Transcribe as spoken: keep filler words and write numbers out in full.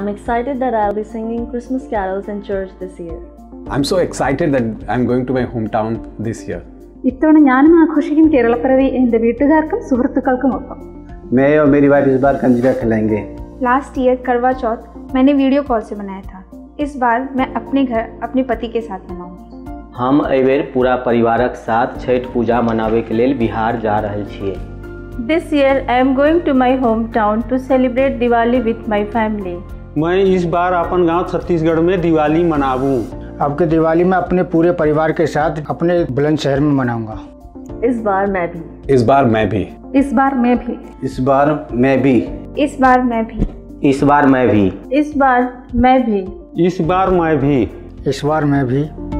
I'm excited that I'll be singing Christmas carols in church this year. I'm so excited that I'm going to my hometown this year. ഇത്തവണ ഞാനും ആഘോഷിക്കും കേരളപ്പിറവി എൻ്റെ വീട്ടുകാർക്കും സുഹൃത്തുക്കൾക്കും ഒപ്പം. मैं और मेरी वाइफ इस बार कंजका खिलाएंगे. लास्ट ईयर करवा चौथ मैंने वीडियो कॉल से मनाया था. इस बार मैं अपने घर अपने पति के साथ मनाऊंगी. हम एहि बेर पूरा परिवारक साथ छठ पूजा मनावे के लेल बिहार जा रहल छियै. This year I am going to my hometown to celebrate Diwali with my family. मैं इस बार अपन गांव छत्तीसगढ़ में दिवाली मनाऊं. अब के दिवाली में अपने पूरे परिवार के साथ अपने बुलंदशहर में मनाऊंगा. इस बार मैं भी. इस बार मैं भी. इस बार मैं भी. इस बार मैं भी. इस बार मैं भी. इस बार मैं भी. इस बार मैं भी. इस बार मैं भी. इस बार मैं भी.